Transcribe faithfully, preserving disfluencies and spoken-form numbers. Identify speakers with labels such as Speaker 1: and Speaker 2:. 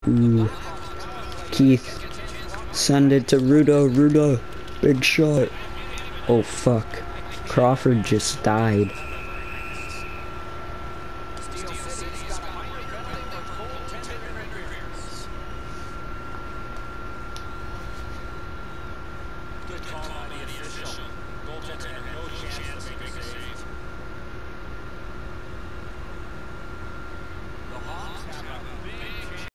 Speaker 1: Ooh. Keith. Send it to Rudo. Rudo. Big shot. Oh fuck. Crawford just died.
Speaker 2: Good call by the official. Goaltender